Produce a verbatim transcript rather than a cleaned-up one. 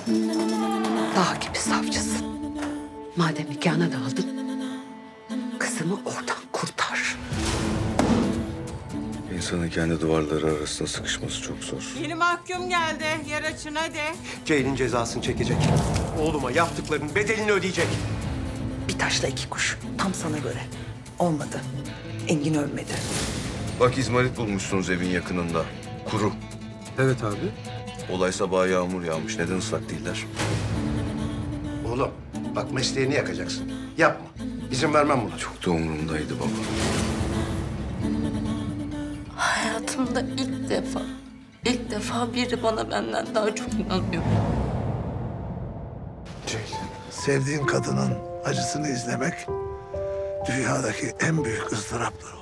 Dağ gibi savcısın. Madem nikahına da aldın, kızımı oradan kurtar. İnsanın kendi duvarları arasında sıkışması çok zor. Yeni mahkum geldi. Yer açın hadi. Ceylin cezasını çekecek. Oğluma yaptıklarının bedelini ödeyecek. Bir taşla iki kuş. Tam sana göre. Olmadı. Engin ölmedi. Bak izmarit bulmuşsunuz evin yakınında. Kuru. Evet abi. Olay sabahı yağmur yağmış. Neden ıslak değiller? Oğlum bak mesleğini yakacaksın. Yapma. İzin vermem buna. Çok da umurumdaydı baba. Hayatımda ilk defa, ilk defa biri bana benden daha çok inanıyor. Sevdiğin kadının acısını izlemek dünyadaki en büyük ızdıraptır.